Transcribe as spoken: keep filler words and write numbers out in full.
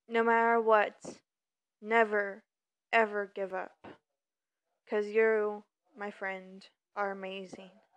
No matter what, never, ever give up. Because you, my friend, are amazing.